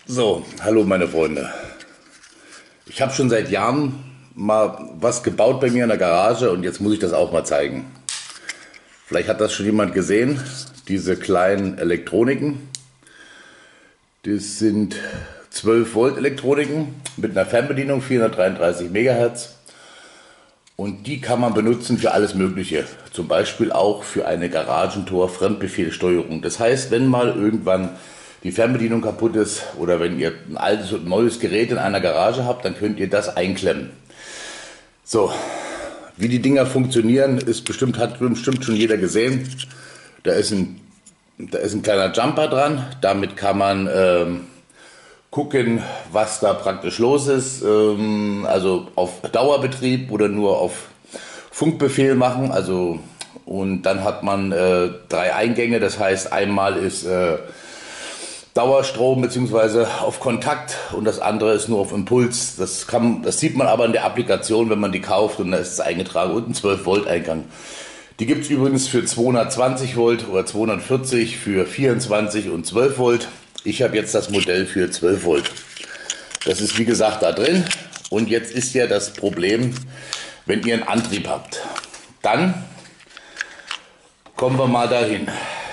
So, hallo meine Freunde. Ich habe schon seit Jahren mal was gebaut bei mir in der Garage und jetzt muss ich das auch mal zeigen. Vielleicht hat das schon jemand gesehen, diese kleinen Elektroniken. Das sind 12 Volt Elektroniken mit einer Fernbedienung, 433 Megahertz. Und die kann man benutzen für alles Mögliche. Zum Beispiel auch für eine Garagentor-Fremdbefehlsteuerung. Das heißt, wenn mal irgendwann die Fernbedienung kaputt ist oder wenn ihr ein altes und neues Gerät in einer Garage habt, dann könnt ihr das einklemmen. So, wie die Dinger funktionieren, hat bestimmt schon jeder gesehen. Da ist ein kleiner Jumper dran. Damit kann man gucken, was da praktisch los ist. Also auf Dauerbetrieb oder nur auf Funkbefehl machen. Und dann hat man 3 Eingänge. Das heißt, einmal ist Dauerstrom bzw. auf Kontakt und das andere ist nur auf Impuls. Das sieht man aber in der Applikation, wenn man die kauft, und da ist es eingetragen und ein 12 Volt Eingang. Die gibt es übrigens für 220 Volt oder 240 für 24 und 12 Volt. Ich habe jetzt das Modell für 12 Volt. Das ist wie gesagt da drin. Und jetzt ist ja das Problem, wenn ihr einen Antrieb habt. Dann kommen wir mal dahin.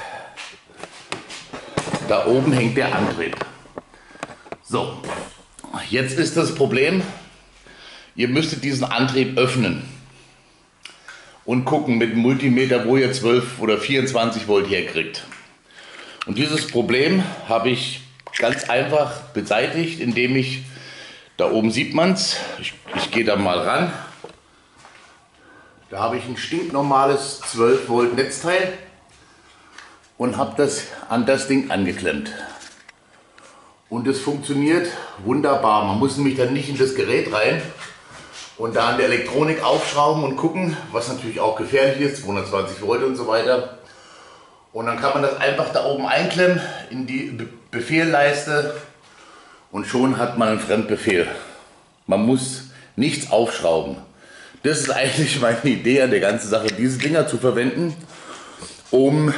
Da oben hängt der Antrieb. So, jetzt ist das Problem, ihr müsstet diesen Antrieb öffnen und gucken mit dem Multimeter, wo ihr 12 oder 24 Volt herkriegt. Und dieses Problem habe ich ganz einfach beseitigt, indem ich, da oben sieht man es, ich gehe da mal ran, da habe ich ein stinknormales 12 Volt Netzteil und habe das an das Ding angeklemmt. Und es funktioniert wunderbar. Man muss nämlich dann nicht in das Gerät rein und da an der Elektronik aufschrauben und gucken, was natürlich auch gefährlich ist, 220 Volt und so weiter. Und dann kann man das einfach da oben einklemmen in die Befehlleiste und schon hat man einen Fremdbefehl. Man muss nichts aufschrauben. Das ist eigentlich meine Idee an der ganzen Sache, diese Dinger zu verwenden, um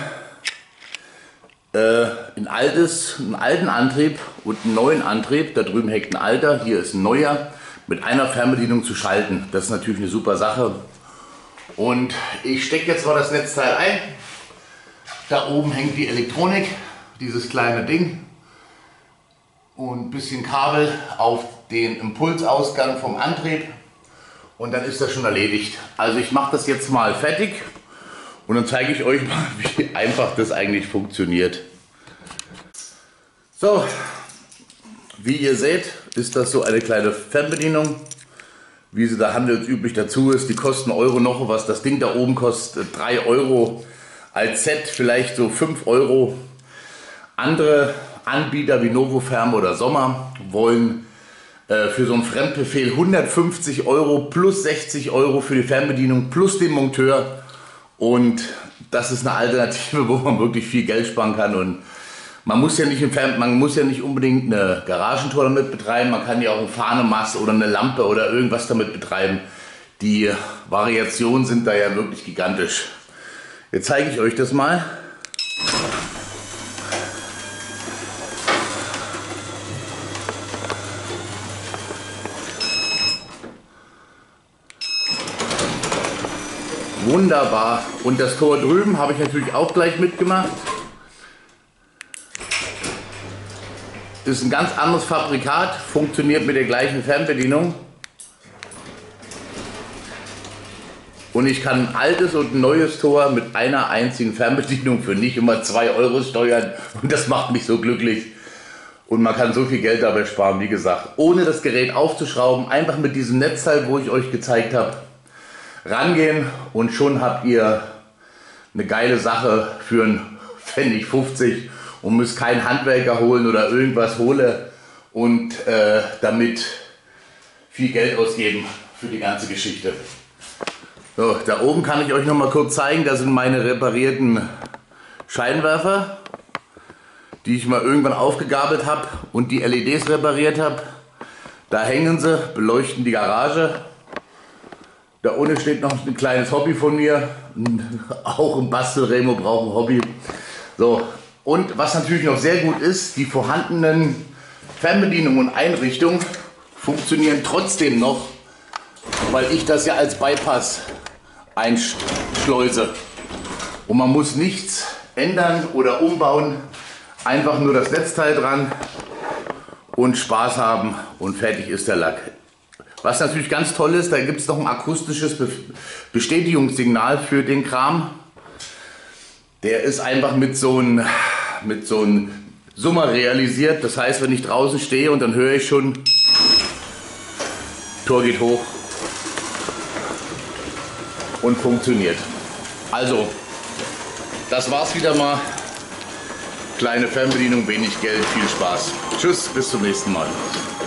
einen alten Antrieb und einen neuen Antrieb, da drüben hängt ein alter, hier ist ein neuer, mit einer Fernbedienung zu schalten. Das ist natürlich eine super Sache. Und ich stecke jetzt mal das Netzteil ein. Da oben hängt die Elektronik, dieses kleine Ding, und ein bisschen Kabel auf den Impulsausgang vom Antrieb und dann ist das schon erledigt. Also ich mache das jetzt mal fertig. Und dann zeige ich euch mal, wie einfach das eigentlich funktioniert. So, wie ihr seht, ist das so eine kleine Fernbedienung, wie sie da handelsüblich dazu ist. Die kosten Euro noch was. Das Ding da oben kostet 3 Euro als Set, vielleicht so 5 Euro. Andere Anbieter wie Novofirm oder Sommer wollen für so einen Fremdbefehl 150 Euro plus 60 Euro für die Fernbedienung plus den Monteur. Und das ist eine Alternative, wo man wirklich viel Geld sparen kann. Und man muss ja nicht unbedingt eine Garagentor damit betreiben. Man kann ja auch ein Fahnemast oder eine Lampe oder irgendwas damit betreiben. Die Variationen sind da ja wirklich gigantisch. Jetzt zeige ich euch das mal. Wunderbar. Und das Tor drüben habe ich natürlich auch gleich mitgemacht. Ist ein ganz anderes Fabrikat, funktioniert mit der gleichen Fernbedienung. Und ich kann ein altes und ein neues Tor mit einer einzigen Fernbedienung für nicht immer 2 Euro steuern. Und das macht mich so glücklich. Und man kann so viel Geld dabei sparen, wie gesagt. Ohne das Gerät aufzuschrauben, einfach mit diesem Netzteil, wo ich euch gezeigt habe, rangehen und schon habt ihr eine geile Sache für einen Pfennig 50 und müsst keinen Handwerker holen oder irgendwas holen und damit viel Geld ausgeben für die ganze Geschichte. So, da oben kann ich euch noch mal kurz zeigen, das sind meine reparierten Scheinwerfer, die ich mal irgendwann aufgegabelt habe und die LEDs repariert habe. Da hängen sie, beleuchten die Garage. Da unten steht noch ein kleines Hobby von mir. Auch ein Bastelremo braucht ein Hobby. So, und was natürlich noch sehr gut ist, die vorhandenen Fernbedienung und Einrichtung funktionieren trotzdem noch, weil ich das ja als Bypass einschleuse. Und man muss nichts ändern oder umbauen, einfach nur das Netzteil dran und Spaß haben und fertig ist der Lack. Was natürlich ganz toll ist, da gibt es noch ein akustisches Bestätigungssignal für den Kram. Der ist einfach mit so einem Summer realisiert. Das heißt, wenn ich draußen stehe und dann höre ich schon, Tor geht hoch und funktioniert. Also, das war's wieder mal. Kleine Fernbedienung, wenig Geld, viel Spaß. Tschüss, bis zum nächsten Mal.